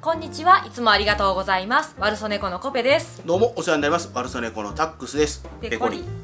こんにちは。いつもありがとうございます。ワルソネコのコペです。 どうもお世話になります。ワルソネコのタックスです。 ペコリ。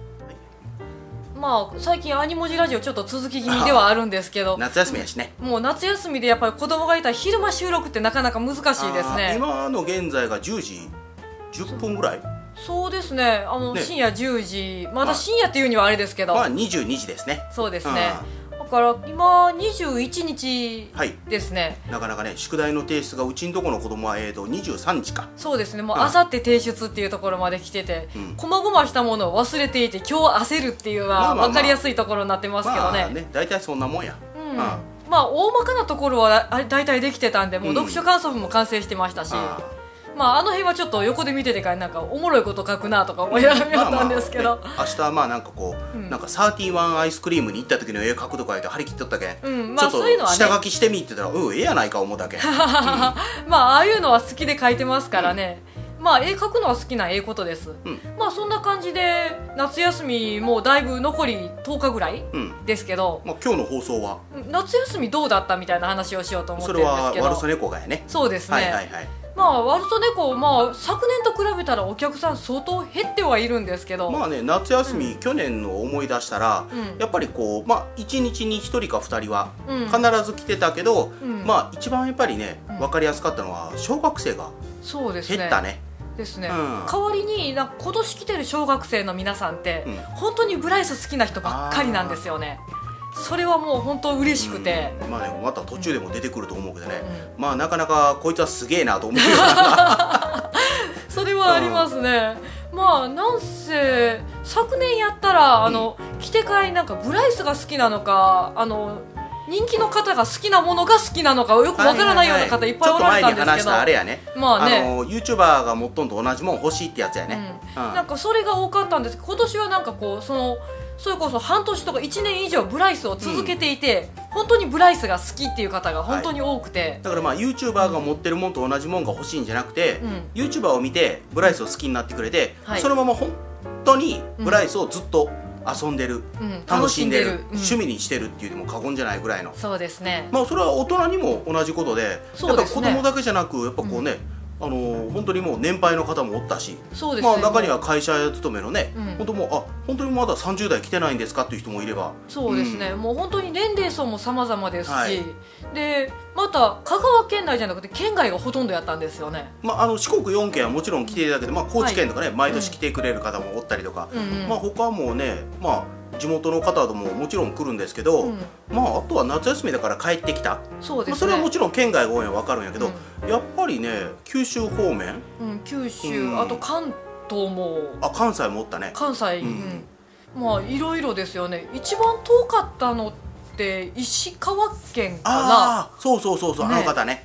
まあ最近アニモジラジオちょっと続き気味ではあるんですけど、 夏休みやしね。 もう夏休みでやっぱり子供がいたら昼間収録ってなかなか難しいですね。 今の現在が10時10分ぐらい。 そうですね。 ね深夜10時、まだ深夜っていうにはあれですけど、 まあ22時ですね。 そうですね。だから今21日ですね。 なかなかね、宿題の提出がうちんとこの子供は23日か。 そうですね。もうあさって提出っていうところまで来てて、こまごましたものを忘れていて今日焦るっていうのは分かりやすいところになってますけどね。 大体そんなもんや。 まあ大まかなところは大体できてたんで、もう読書感想文も完成してましたし、まあ辺はちょっと横で見ててからなんかおもろいこと書くなとか思いながら見よったんですけど、 明日まあなんかこうなんか31アイスクリームに行った時の絵描くとか言って張り切っとったけん、ちょっと下書きしてみって言ったらええやないか思うだけん。 まあああいうのは好きで描いてますからね。まあ絵描くのは好きなことです。まあそんな感じで夏休みもうだいぶ残り10日ぐらいですけど、 まあ今日の放送は夏休みどうだったみたいな話をしようと思ってるんですけど、 それはワルソネコがやね。 そうですね。まあワルソネコ、まあ昨年と比べたらお客さん相当減ってはいるんですけど、 まあね、夏休み、去年の思い出したら、やっぱりこうまあ1日に1人か2人は必ず来てたけど、まあ一番やっぱりね分かりやすかったのは小学生が減ったね。 ですね。代わりになんか今年来てる小学生の皆さんって、本当にブライス好きな人ばっかりなんですよね。それはもう本当嬉しくて、 まあね、また途中でも出てくると思うけどね、まあなかなかこいつはすげえなと思うようなそれはありますね。まあなんせ昨年やったら来てからなんかブライスが好きなのか人気の方が好きなものが好きなのかよくわからないような方いっぱいおられたんですけど、 ちょっと前に話したあれやね、 まあね、 YouTuber が持っとんと同じもん欲しいってやつやね。 なんかそれが多かったんですけど、今年はなんかこうそれこそ半年とか1年以上ブライスを続けていて、本当にブライスが好きっていう方が本当に多くて、 だからまあ YouTuber が持ってるもんと同じもんが欲しいんじゃなくて、YouTuber を見てブライスを好きになってくれて、そのまま本当にブライスをずっと遊んでる、楽しんでる、趣味にしてるっていうのも過言じゃないぐらいの。 そうですね。 まあそれは大人にも同じことで、やっぱ子供だけじゃなくやっぱこうね、本当にもう年配の方もおったし、まあ中には会社勤めのね、本当もう本当にまだ30代来てないんですかっていう人もいれば、 そうですね。もう本当に年齢層も様々ですし、でまた香川県内じゃなくて県外がほとんどやったんですよね。 まあ四国4県はもちろん来ていただけど、まあ高知県とかね毎年来てくれる方もおったりとか、まあ他もねまあ地元の方ももちろん来るんですけど、まああとは夏休みだから帰ってきた、それはもちろん県外が多いのは分かるんやけど、やっぱりね九州方面、 九州、あと関東も、 関西もおったね。 関西、まあいろいろですよね。一番遠かったのって石川県かな。 そうあの方ね、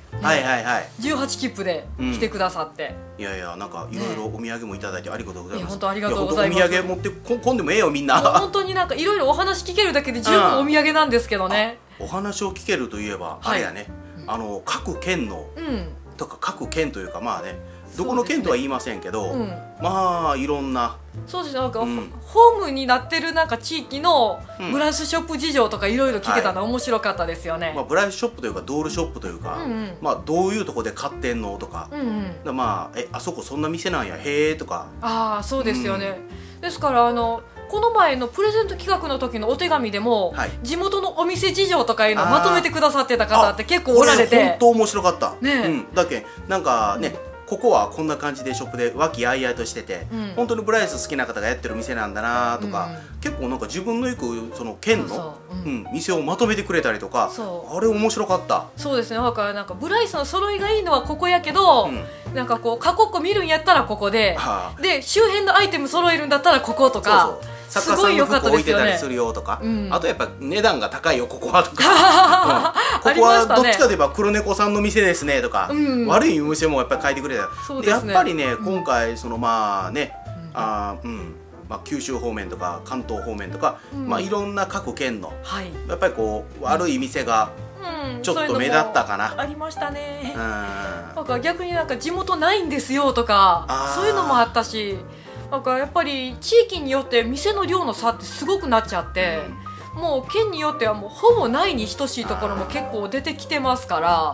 18切符で来てくださって、 いやいやなんかいろいろお土産もいただいてありがとうございます。 本当ありがとうございます。 お土産持ってこんでもええよみんな。 本当になんかいろいろお話聞けるだけで十分お土産なんですけどね。 お話を聞けるといえばあれやね、各県のとか各県というかまあね、どこの県とは言いませんけど、まあいろんな、 そうですね、なんかホームになってるなんか地域のブライスショップ事情とかいろいろ聞けたの面白かったですよね。 まあブライスショップというかドールショップというか、まあどういうとこで買ってんのとか、まああそこそんな店なんやへえとか。 そうですよね。ですからこの前のプレゼント企画の時のお手紙でも、地元のお店事情とかいうのをまとめてくださってた方って結構おられて、 本当面白かったね。だけなんかね、ここはこんな感じでショップで和気あいあいとしてて、本当にブライス好きな方がやってる店なんだなとか、結構なんか自分の行くその県の店をまとめてくれたりとか、あれ面白かった。 そうですね。だからなんかブライスの揃いがいいのはここやけど、なんかこう過去っこ見るんやったらここで、で周辺のアイテム揃えるんだったらこことか。 作家さんの服置いてたりするよとか、あとやっぱ値段が高いよここはとか、ここはどっちかといえば黒猫さんの店ですねとか、悪い店もやっぱり書いてくれた。やっぱりね今回まあね九州方面とか関東方面とか、まあいろんな各県のやっぱりこう悪い店がちょっと目立ったかな。 ありましたね。なんか逆になんか地元ないんですよとかそういうのもあったし、なんかやっぱり地域によって店の量の差ってすごくなっちゃって、もう県によってはもうほぼないに等しいところも結構出てきてますから、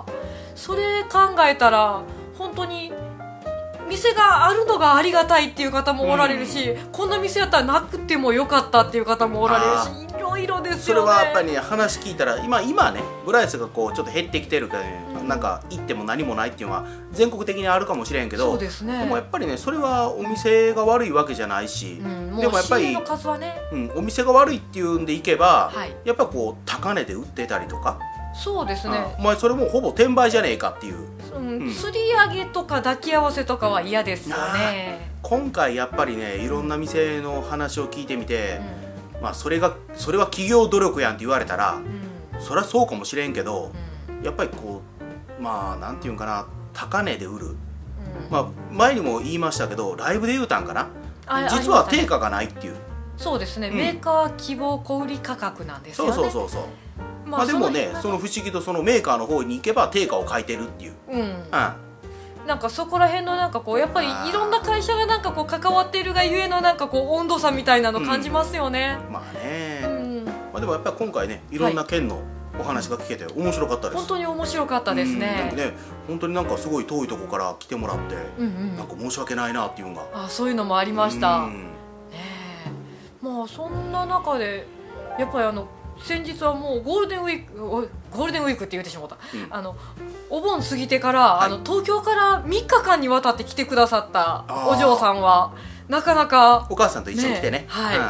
それ考えたら本当に店があるのがありがたいっていう方もおられるし、こんな店やったらなくてもよかったっていう方もおられるし、いろいろですよね。 それはやっぱりね、話聞いたら今ねブライスがこうちょっと減ってきてるから、ね、なんか行っても何もないっていうのは全国的にあるかもしれんけど、 そうですね、 でもやっぱりね、それはお店が悪いわけじゃないし、でもやっぱり、お店が悪いっていうんで行けば、やっぱこう高値で売ってたりとか。 そうですね、 お前それもほぼ転売じゃねえかっていう、 釣り上げとか抱き合わせとかは嫌ですよね。 今回やっぱりね、いろんな店の話を聞いてみて、まあそれは企業努力やんって言われたら、そりゃそうかもしれんけど、やっぱりこうまあなんていうんかな、高値で売る、まあ前にも言いましたけど、ライブで言うたんかな、実は定価がないっていう。 そうですね、メーカー希望小売価格なんですよね。 そうまあでもね、その不思議とそのメーカーの方に行けば定価を書いてるっていう、 なんかそこら辺のなんかこうやっぱりいろんな会社がなんかこう関わっているがゆえのなんかこう温度差みたいなの感じますよね。 まあね、まあでもやっぱり今回ね、いろんな県のお話が聞けて面白かったです。 本当に面白かったですね。 本当になんかすごい遠いところから来てもらって、なんか申し訳ないなっていうのが、 そういうのもありました。まあそんな中でやっぱり先日はもうゴールデンウィークって言ってしまった、お盆過ぎてから、東京から3日間にわたって来てくださったお嬢さんはなかなかお母さんと一緒に来てね、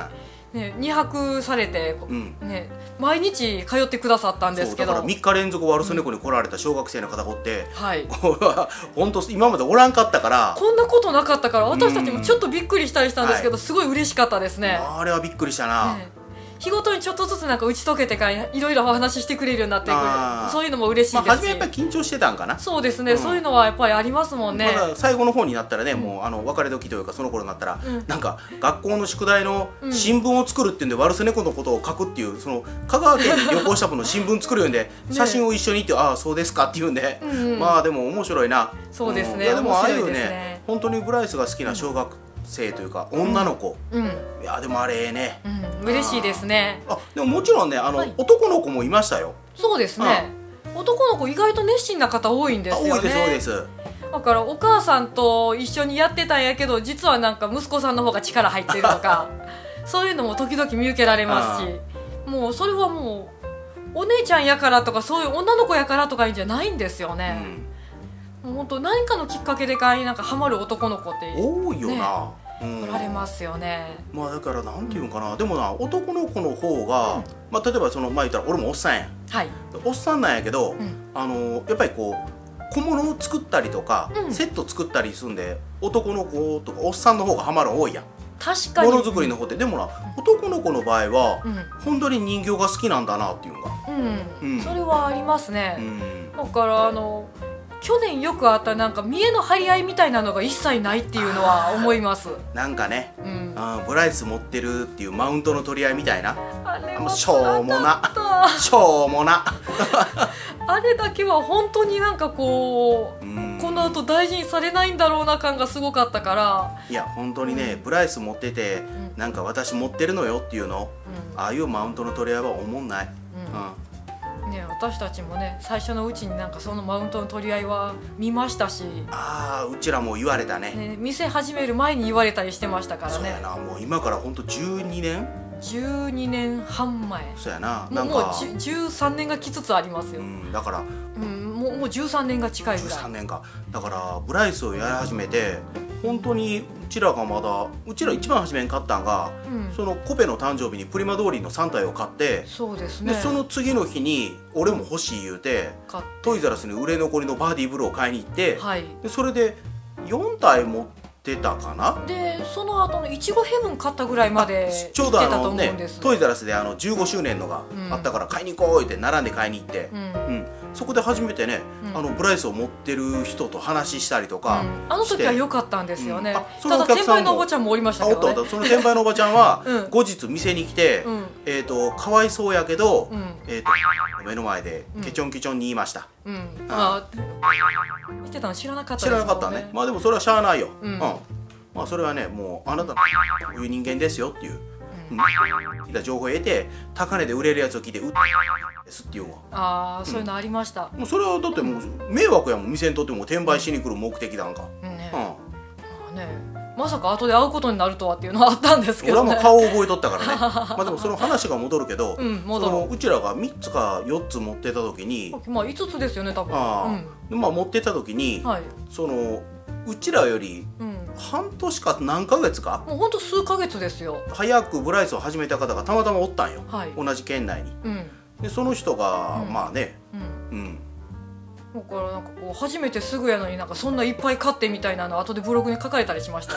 2泊されて、毎日通ってくださったんですけど、 だから3日連続ワルスネコに来られた小学生の方がおって、本当今までおらんかったから、 こんなことなかったから私たちもちょっとびっくりしたりしたんですけど、すごい嬉しかったですね。 あれはびっくりしたな。 日ごとにちょっとずつなんか打ち解けてからいろいろお話ししてくれるようになってくる、そういうのも嬉しいですし、 初めやっぱり緊張してたんかな。 そうですね、そういうのはやっぱりありますもんね。 まだ最後の方になったらね、もう別れ時というかその頃になったら、なんか学校の宿題の新聞を作るっていうんで、ワルスネコのことを書くっていう、その香川県に旅行した分の新聞作るんで写真を一緒にって、ああそうですかっていうんで、まあでも面白いな。 そうですね。 でもああいうね、本当にブライスが好きな小学生というか女の子、いやでもあれね、 嬉しいですね。 でももちろんね、男の子もいましたよ。 そうですね、男の子意外と熱心な方多いんですよね。 多いです多いです。 だからお母さんと一緒にやってたんやけど、実はなんか息子さんの方が力入ってるとかそういうのも時々見受けられますし、もうそれはもうお姉ちゃんやからとか、そういう女の子やからとかいうんじゃないんですよね。もう本当何かのきっかけでなんかハマる男の子って多いよな。 おられますよね。 まあだからなんていうのかな、でもな、男の子の方が、まあ例えばその言ったら俺もおっさんやん、おっさんなんやけど、やっぱりこう小物を作ったりとか、セット作ったりするんで、男の子とかおっさんの方がハマる多いやん。 確かに。 ものづくりの方って。でもな、男の子の場合は、本当に人形が好きなんだなっていうのが、 それはありますね。だから去年よくあったなんか見栄の張り合いみたいなのが一切ないっていうのは思います。 なんかね、ブライス持ってるっていうマウントの取り合いみたいな、 あれはしょうもなしょうもなあれだけは本当になんかこう、この後大事にされないんだろうな感がすごかったから。 いや本当にね、ブライス持ってて、なんか私持ってるのよっていうの、ああいうマウントの取り合いは思んない。 ね、私たちもね、最初のうちになんかそのマウントの取り合いは見ましたし、 うちらも言われたね。 店始める前に言われたりしてましたからね。 そうやな、もう今から本当 12年半前。 そうやな、 なんかもう13年が来つつありますよ。 だから、 もう13年が近いぐらい。 13年か。だからブライスをやり始めて、本当にうちら一番初めに買ったんが、そのコペの誕生日にプリマ通りの3体を買って、 そうですね。 でその次の日に俺も欲しい言うて、トイザらスに売れ残りのバーディーブルーを買いに行って、でそれで4体持ってたかな。 でその後のいちごヘブン買ったぐらいまでちょうどトイザらスで15周年のがあったから買いに行こうって並んで買いに行って、そこで初めてね、ブライスを持ってる人と話したりとか、 あの時は良かったんですよね。ただ転売のおばちゃんもおりましたけどね。 その転売のおばちゃんは後日店に来て、かわいそうやけど目の前でケチョンケチョンに言いました。 見てたの知らなかったですもんね。知らなかったね。まあでもそれはしゃあないよ。まあそれはね、もうあなたのこういう人間ですよっていう。 情報を得て高値で売れるやつを聞いて売ってですっていうわ。 ああ、そういうのありました。 もうそれはだってもう迷惑やもん、店にとっても転売しに来る目的なんか。 まあね、まさか後で会うことになるとはっていうのはあったんですけどね。 俺はもう顔を覚えとったからね。まあでもその話が戻るけど、うちらが3つか4つ持ってた時に、 まあ5つですよね多分。 まあ持ってた時に、そのうちらより半年か何ヶ月か、 もうほんと数ヶ月ですよ。 早くブライスを始めた方がたまたまおったんよ、同じ県内に。でその人がまあね、だからなんかこう初めてすぐやのになんかそんないっぱい買ってみたいなの後でブログに書かれたりしました。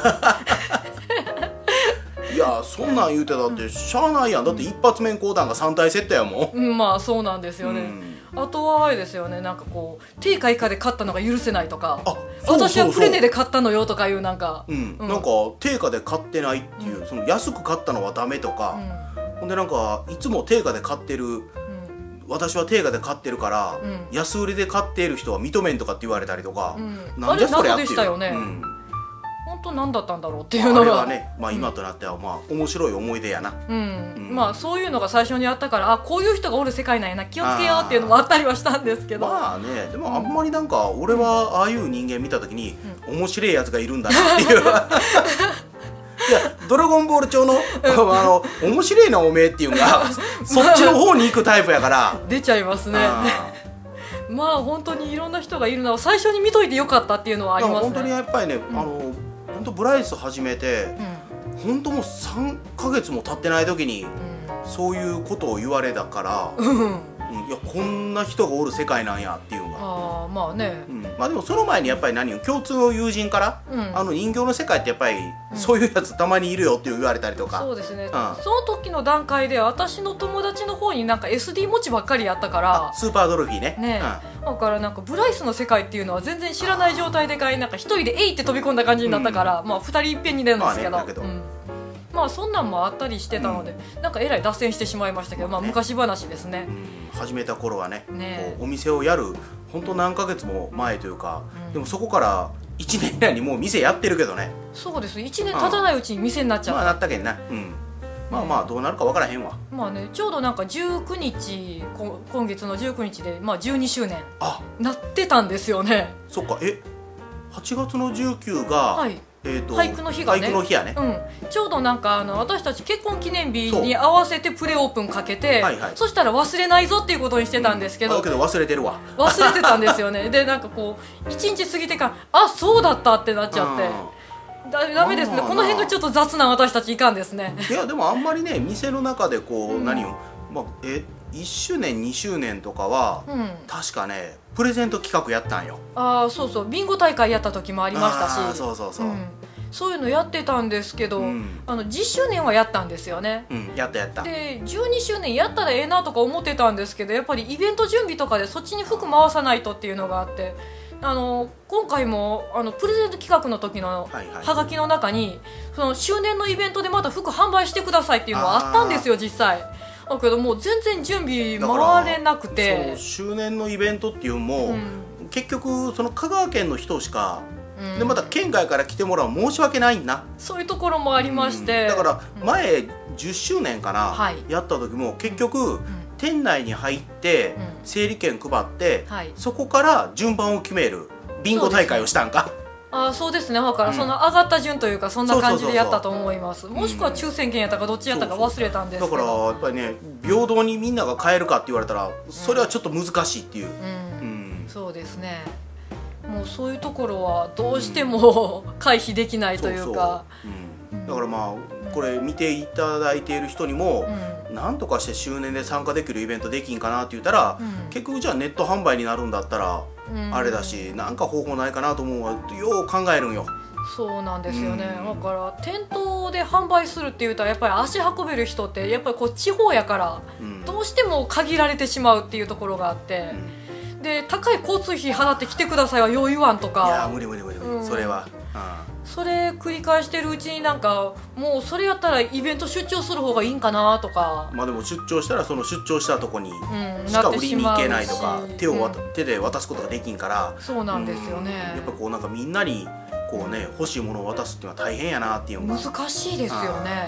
いやそんなん言うてだってしゃあないやん。だって一発目講談が3体セットやもん。 まあそうなんですよね。あとはあれですよね、なんかこう定価以下で買ったのが許せないとか、私はプレネで買ったのよとかいうなんか、 なんか定価で買ってないっていう、その安く買ったのはダメとか、ほんでなんかいつも定価で買ってる、私は定価で買ってるから、安売りで買っている人は認めんとかって言われたりとか、 なんでそれやっていう。あれ謎でしたよね。本当何だったんだろうっていうのがあれはね、まあ今となってはまあ面白い思い出やな。 まあそういうのが最初にあったから、あ、こういう人がおる世界なんやな、気をつけようっていうのもあったりはしたんですけど、 まあね、でもあんまりなんか俺はああいう人間見た時に面白いやつがいるんだなっていう。いやドラゴンボール調の面白いなおめえっていうのがそっちの方に行くタイプやから出ちゃいますね。まあ本当にいろんな人がいるのを最初に見といてよかったっていうのはありますね。 本当にやっぱりね、本当ブライス始めて、本当もう3ヶ月も経ってない時にそういうことを言われたから、いやこんな人がおる世界なんやっていうのが。 まあね、 まあでもその前にやっぱり共通の友人から、人形の世界ってやっぱりそういうやつたまにいるよって言われたりとか。 そうですね、その時の段階で私の友達の方になんか SD 持ちばっかりやったから、 スーパードルフィーね。 だからなんかブライスの世界っていうのは全然知らない状態でなんか一人でえいって飛び込んだ感じになったから、まあ2人いっぺんに出るんですけど、まあそんなんもあったりしてたので、なんかえらい脱線してしまいましたけど、まあ昔話ですね。 始めた頃はね、お店をやる本当何ヶ月も前というか、でもそこから1年以内にもう店やってるけどね。 そうです、1年経たないうちに店になっちゃう。 まあなったけんな。まあまあどうなるか分からへんわ。 まあね、ちょうどなんか19日、今月の19日でまあ12周年なってたんですよね。 そっか、8月の19が俳句の日がね、ちょうどなんか私たち結婚記念日に合わせてプレオープンかけて、そしたら忘れないぞっていうことにしてたんですけど、 けど忘れてるわ。 忘れてたんですよね。でなんかこう1日過ぎてから、あ、そうだったってなっちゃって、ダメですね。この辺がちょっと雑な私たちいかんですね。 いやでもあんまりね、店の中でこう何を、1周年2周年とかは確かねプレゼント企画やったんよ。 そうそう、ビンゴ大会やった時もありましたし、そういうのやってたんですけど、10周年はやったんですよね。 やったで12周年やったらええなとか思ってたんですけど、やっぱりイベント準備とかでそっちに服回さないとっていうのがあって、今回もプレゼント企画の時のハガキの中に、その周年のイベントでまた服販売してくださいっていうのはあったんですよ実際。だけどもう全然準備回れなくて、 周年のイベントっていうのも、結局その香川県の人しか、でまた県外から来てもらう申し訳ないんな。 そういうところもありまして、 だから前10周年かな、やった時も結局、店内に入って整理券配って、そこから順番を決めるビンゴ大会をしたんか。 そうですね。だからその上がった順というかそんな感じでやったと思います。もしくは抽選券やったかどっちやったか忘れたんですけど、 だからやっぱりね、平等にみんなが買えるかって言われたらそれはちょっと難しいっていう。 そうですね。もうそういうところはどうしても回避できないというか、 だからまあこれ見ていただいている人にも、なんとかして周年で参加できるイベントできんかなって言ったら、結局じゃあネット販売になるんだったらあれだし、なんか方法ないかなと思うわ。よう考えるんよ。 そうなんですよね。だから店頭で販売するっていうと、やっぱり足運べる人ってやっぱりこう地方やから、どうしても限られてしまうっていうところがあって、で高い交通費払って来てくださいはよう言わんとか、 いや無理、それは。 それ繰り返してるうちになんかもうそれやったらイベント出張する方がいいんかなとか。 まあでも出張したらその出張したとこにしか売りに行けないとか、手で渡すことができんから。 そうなんですよね。 やっぱこうなんかみんなにこうね、欲しいものを渡すっていうのは大変やなっていうのが難しいですよね。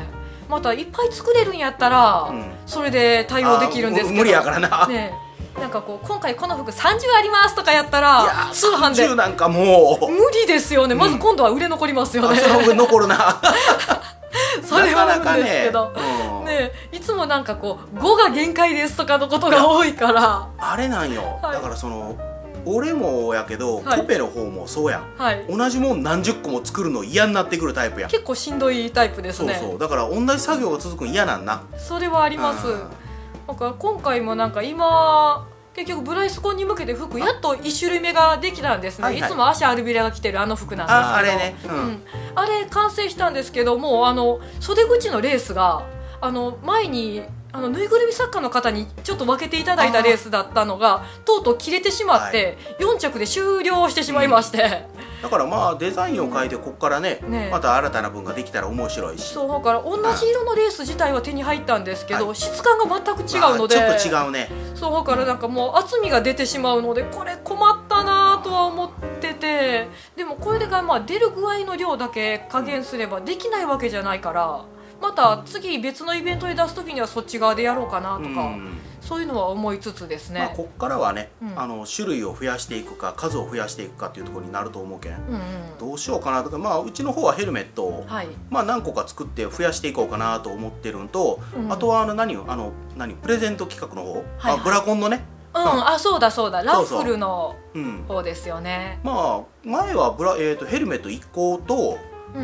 またいっぱい作れるんやったら、それで対応できるんですけど、 無理やからな、 ね、なんかこう今回この服30ありますとかやったら通販で 30なんかもう無理ですよね。まず今度は売れ残りますよね。 その上残るなそれはあるんですけど、ね、いつもなんかこう5が限界ですとかのことが多いから、 あれなんよ、だからその俺もやけど、コペの方もそうやん、同じもん何十個も作るの嫌になってくるタイプやん。 結構しんどいタイプですね。 そうだから同じ作業が続くの嫌なんな。 それはあります。だから今回もなんか今結局ブライスコンに向けて服やっと1種類目ができたんですね。いつも足アルビレが着てるあの服なんですけど、 あれね、 あれ完成したんですけども、袖口のレースが前にぬいぐるみ作家の方にちょっと分けていただいたレースだったのがとうとう切れてしまって、4着で終了してしまいまして、 だからまあデザインを変えてここからね、また新たな分ができたら面白いし、 そうだから同じ色のレース自体は手に入ったんですけど、質感が全く違うので、 ちょっと違うね。 そうだからなんかもう厚みが出てしまうので、これ困ったなとは思ってて、でもこれがまあ出る具合の量だけ加減すればできないわけじゃないから、また次別のイベントで出す時にはそっち側でやろうかなとか、そういうのは思いつつですね。 こっからはね、種類を増やしていくか数を増やしていくかっていうところになると思うけん、どうしようかなとか、うちの方はヘルメットを、何個か作って増やしていこうかなと思ってるんと、あとは何プレゼント企画の方、ブラコンのね、 そうだそうだ、ラッフルの方ですよね。 前はヘルメット1個と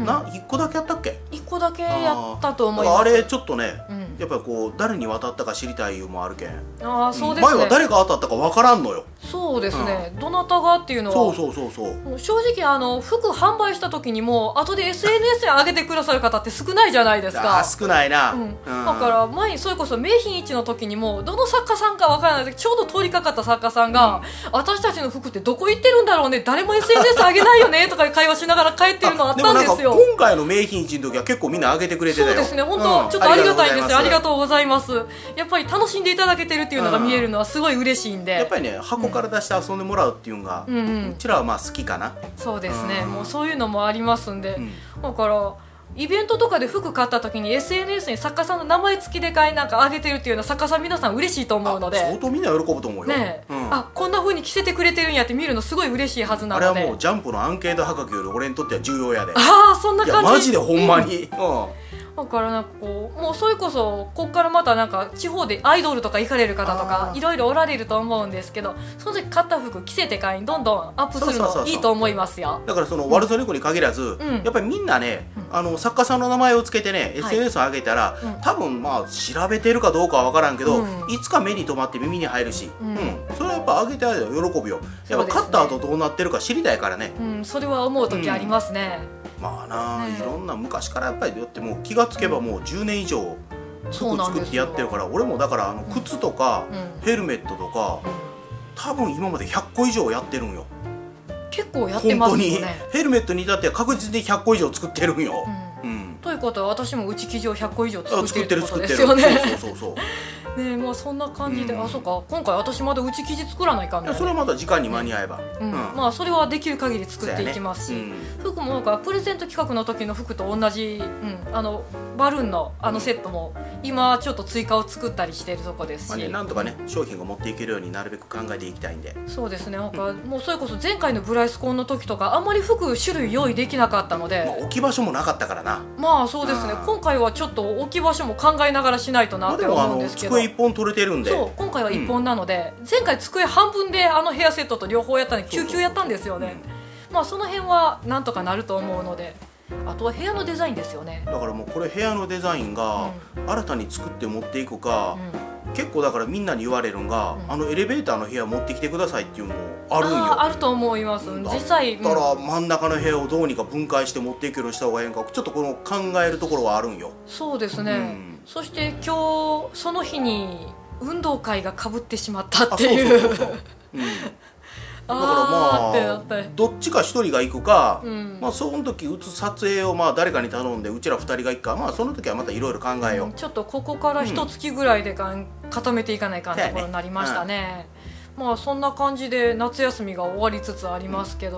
1個だけやったっけ ？1個だけやったと思います。 あれちょっとね、やっぱりこう誰に渡ったか知りたい理由もあるけん。 そうですね。 前は誰が当たったかわからんのよ。 そうですね。どなたがっていうのは。そう。正直服販売した時にも後で SNS に上げてくださる方って少ないじゃないですか。 少ないな。 だから前にそれこそ名品市の時にもどの作家さんかわからないけど、ちょうど通りかかった作家さんが、私たちの服ってどこ行ってるんだろうね、誰も SNS 上げないよねとか会話しながら帰ってるのあったんですよ。 今回の名品市の時は結構みんな上げてくれてたよ。 そうですね、本当、ちょっとありがたいんですよ。ありがとうございます。やっぱり楽しんでいただけてるっていうのが見えるのはすごい嬉しいんで、 やっぱりね、箱から出して遊んでもらうっていうのが、うちらはまあ好きかな。 そうですね、もうそういうのもありますんで、だからイベントとかで服買った時に SNS に作家さんの名前付きでなんか上げてるっていうのは作家さん皆さん嬉しいと思うので、 相当みんな喜ぶと思うよね。こんな風に着せてくれてるんやって見るのすごい嬉しいはずなので、 あれはもうジャンプのアンケートはがきより俺にとっては重要やで。 そんな感じ。 いやマジでほんまに。 だからなんかこう、もうそれこそこっからまたなんか地方でアイドルとか行かれる方とかいろいろおられると思うんですけど、その時買った服着せてからにどんどんアップするのいいと思いますよ。 だからそのワルソネコに限らず、やっぱりみんなね、作家さんの名前をつけてね SNS を上げたら、多分まあ調べてるかどうかは分からんけど、いつか目に留まって耳に入るし、それはやっぱ上げてあげたら喜ぶよ。やっぱ買った後どうなってるか知りたいからね。 それは思う時ありますね。 まあな、いろんな昔からやっぱりだってもう気がつけばもう10年以上服作ってやってるから、俺もだから靴とかヘルメットとか多分今まで100個以上やってるんよ。 結構やってますよね。 本当にヘルメットに至っては確実に100個以上作ってるんよ。 ということは私も内生地を100個以上作ってるってことですよね。 そうね、まあそんな感じで、そうか、今回私まだ内生地作らないかんね。 それはまだ時間に間に合えば、 まあそれはできる限り作っていきますし、服もなんかプレゼント企画の時の服と同じ、バルーンのセットも今ちょっと追加を作ったりしているとこですし、 なんとかね商品が持っていけるようになるべく考えていきたいんで。 そうですね、なんかもうそれこそ前回のブライスコンの時とかあんまり服種類用意できなかったので、 置き場所もなかったからな。 まあそうですね、今回はちょっと置き場所も考えながらしないとなって思うんですけど、 机1本取れてるんで、 そう今回は1本なので、前回机半分でヘアセットと両方やったので救急やったんですよね。まあその辺はなんとかなると思うので、あとは部屋のデザインですよね。 だからもうこれ部屋のデザインが新たに作って持っていくか、結構だからみんなに言われるのが、エレベーターの部屋持ってきてくださいっていうのもあるんよ。 あると思います。実際だから真ん中の部屋をどうにか分解して持っていけるようにした方がいいのか、ちょっとこの考えるところはあるんよ。 そうですね、そして今日その日に運動会がかぶってしまったっていう。だからまあどっちか1人が行くか、その時打つ撮影を誰かに頼んでうちら2人が行くか、その時はまたいろいろ考えよう。 ちょっとここから1月ぐらいで固めていかないかんところになりましたね。まあそんな感じで夏休みが終わりつつありますけど、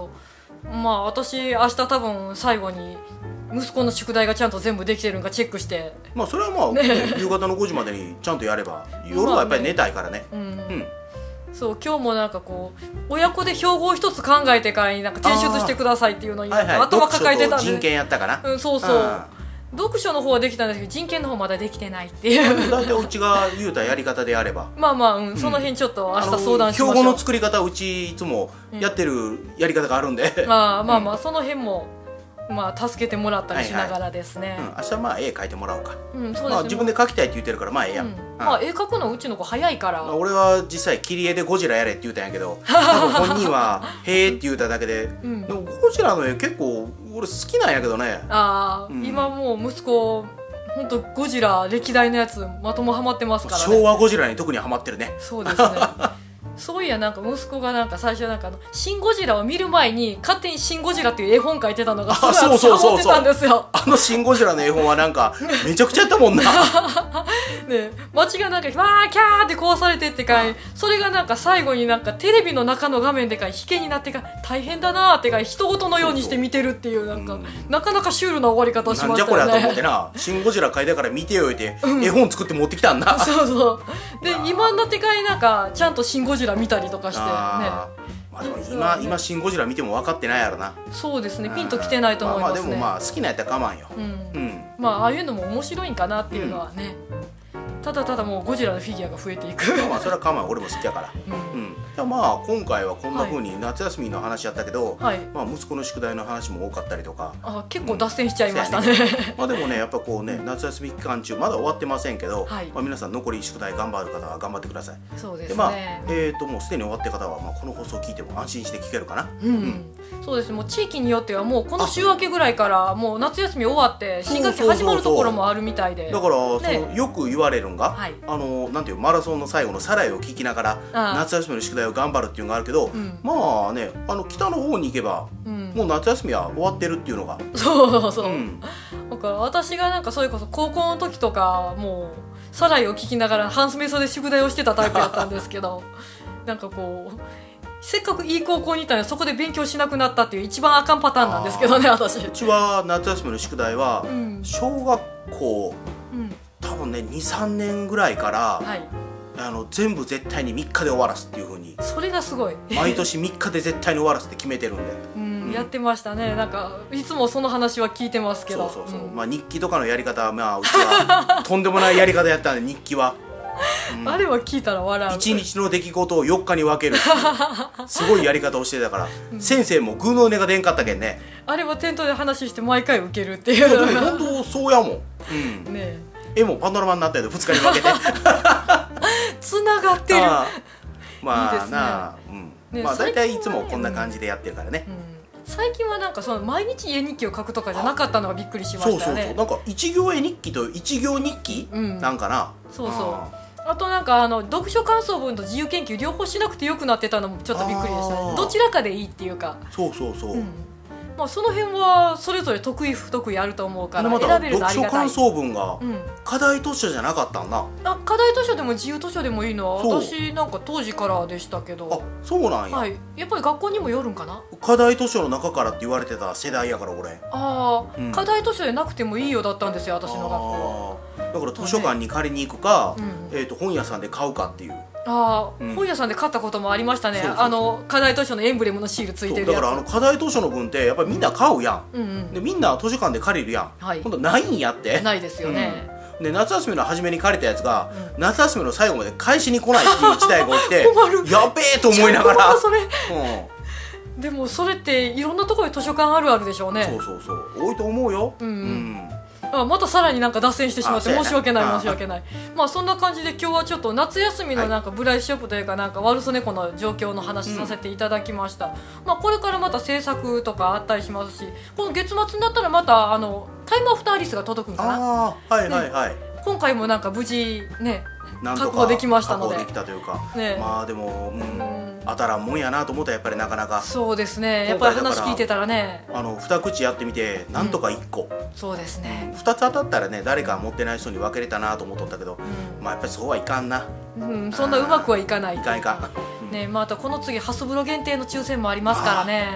まあ私明日多分最後に息子の宿題がちゃんと全部できてるのかチェックして、 まあそれはまあ、ね、夕方の5時までにちゃんとやれば夜はやっぱり寝たいからね、 そう今日もなんかこう親子で標語一つ考えてからになんか提出してくださいっていうのに頭抱えてたんで、 人権やったかな、 そうそう、読書の方はできたんですけど人権の方まだできてないっていう大体うちが言うたやり方であればまあまあ、その辺ちょっと明日相談しましょう。 標語の作り方うちいつもやってるやり方があるんで、 まあその辺もまあ助けてもらったりしながらですね、 明日まあ絵描いてもらおうか、 そうですね、 まあ自分で描きたいって言ってるからまあええやん、 まあ絵描くのうちの子早いから、 俺は実際切り絵でゴジラやれって言ったんやけど多分本人は「へえ」って言っただけで、でもゴジラの絵結構俺好きなんやけどね。 今もう息子本当ゴジラ歴代のやつまともハマってますからね。 昭和ゴジラに特にハマってるね。 そうですねそういやなんか息子がなんか最初なんかシン・ゴジラを見る前に勝手にシン・ゴジラっていう絵本書いてたのがすごいハマってたんですよ。 シン・ゴジラの絵本はなんかめちゃくちゃやったもんなね、街がなんかわーキャーって壊されてってかそれがなんか最後になんかテレビの中の画面でか引けになってか大変だなーってか人事のようにして見てるっていうなんかなかなかシュールな終わり方をしましたよね。 なんじゃこれやと思ってなシン・ゴジラ書いたから見てよって絵本作って持ってきたんだそうそうで今になってからなんかちゃんとシン・ゴジラ見たりとかしてね。 まあでも今シン・ゴジラ見ても分かってないやろな。 そうですね、ピンときてないと思いますね。 でもまあ好きなやったら我慢よ。 まあああいうのも面白いんかなっていうのはね、ただただもうゴジラのフィギュアが増えていくまあそれは我慢俺も好きやからまあ今回はこんな風に夏休みの話やったけど、まあ息子の宿題の話も多かったりとか、 結構脱線しちゃいましたね。 まあでもねやっぱこうね夏休み期間中まだ終わってませんけど、まあ皆さん残り宿題頑張る方は頑張ってください。 そうですね。 まあもうすでに終わってる方はまあこの放送を聞いても安心して聞けるかな。 そうです。もう地域によってはもうこの週明けぐらいからもう夏休み終わって新学期始まるところもあるみたいで、 だからそのよく言われるんがなんていうマラソンの最後のサライを聞きながら夏休みの宿題を頑張るっていうのがあるけど、まあね北の方に行けばもう夏休みは終わってるっていうのが、 そうそう、だから私がなんかそれこそ高校の時とかもうサライを聞きながら半袖で宿題をしてたタイプだったんですけどなんかこうせっかくいい高校に行ったのにそこで勉強しなくなったっていう一番あかんパターンなんですけどね。私うちは夏休みの宿題は小学校多分ね 2,3 年ぐらいから、全部絶対に3日で終わらすっていう風に、 それがすごい毎年3日で絶対に終わらすって決めてるんで、 やってましたね。なんかいつもその話は聞いてますけど、 まあ日記とかのやり方はまあうちはとんでもないやり方やったんで日記はあれは聞いたら笑う。 1日の出来事を4日に分けるすごいやり方をしてたから、先生もグーの音が出んかったけんね。 あれは店頭で話して毎回受けるっていう。 でも本当そうやもん。ね絵もパノラマになったけど2日に分けてつながってる。 まあなまあ大体いつもこんな感じでやってるからね。 最近はなんかその毎日家日記を書くとかじゃなかったのがびっくりしましたよね。 なんか一行絵日記と一行日記なんかな。 そうそう。あとなんか読書感想文と自由研究両方しなくてよくなってたのもちょっとびっくりでしたね。どちらかでいいっていうか。 そう。 まあその辺はそれぞれ得意不得意あると思うから選べるのありがたい。 読書感想文が課題図書じゃなかったんだ。 課題図書でも自由図書でもいいのは私なんか当時からでしたけど。 そうなんや。 やっぱり学校にもよるんかな。 課題図書の中からって言われてた世代やから俺。 課題図書でなくてもいいよだったんですよ私の学校は。 だから図書館に借りに行くか本屋さんで買うかっていう。 本屋さんで買ったこともありましたね。課題図書のエンブレムのシールついてるやつ。 だから課題図書の分ってやっぱりみんな買うやん。でみんな図書館で借りるやん。今度ないんやって。 ないですよね。 で夏休みの初めに借りたやつが夏休みの最後まで返しに来ないっていう事態が起きてやべえと思いながら。 でもそれっていろんなところで図書館あるあるでしょうね。 そう多いと思うよ。 またさらになんか脱線してしまって申し訳ない。まあそんな感じで今日はちょっと夏休みのなんかブライスショップというかなんか悪そ猫の状況の話させていただきました。まあこれからまた制作とかあったりしますし、この月末になったらまたタイムアフターリスが届くんかな。今回もなんか無事ね確保できましたので。 確保できたというか、まあでも当たらんもんやなと思ったらやっぱりなかなか。 そうですね。やっぱり話聞いてたらね。 2口やってみてなんとか1個。 そうですね。 2つ当たったらね誰か持ってない人に分けれたなと思っとったけど、まあやっぱりそうはいかんな。 そんなうまくはいかない。 いかん。 ね、またこの次ハスブロ限定の抽選もありますからね。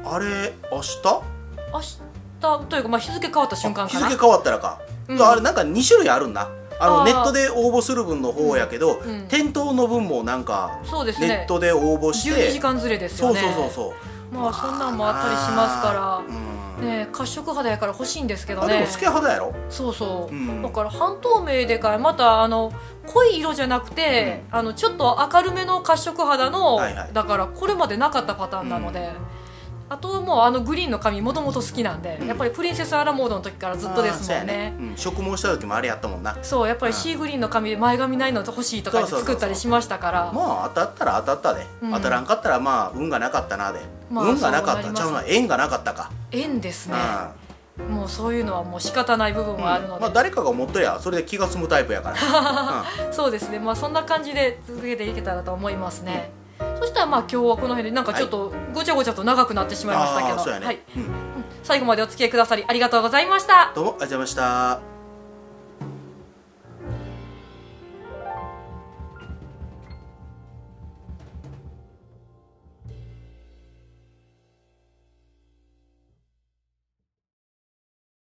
あれ明日というか、まあ、日付変わった瞬間かな。 日付変わったらか、あれなんか2種類あるんだ。ネットで応募する分の方やけど、店頭の分もなんかネットで応募して 12時間ずれですよね。 そうまあそんなんもあったりしますからね。褐色肌やから欲しいんですけどね。 でもスケ肌やろ。 だから半透明でかい、また濃い色じゃなくて、ちょっと明るめの褐色肌の、だからこれまでなかったパターンなので、あともうグリーンの髪もともと好きなんで、やっぱりプリンセスアラモードの時からずっとですもんね。 植毛した時もあれやったもんな。 そう、やっぱりシーグリーンの髪で前髪ないの欲しいとか作ったりしましたから。 まあ当たったら当たったで、当たらんかったらまあ運がなかったなで。運がなかったちゃうな、縁がなかったか。 縁ですね。もうそういうのはもう仕方ない部分はあるので、 誰かが持っとりゃそれで気が済むタイプやから。 そうですね。まあそんな感じで続けていけたらと思いますね。そしたらまあ今日はこの辺でなんかちょっとごちゃごちゃと長くなってしまいましたけど、最後までお付き合いくださりありがとうございました。 どうもありがとうございました。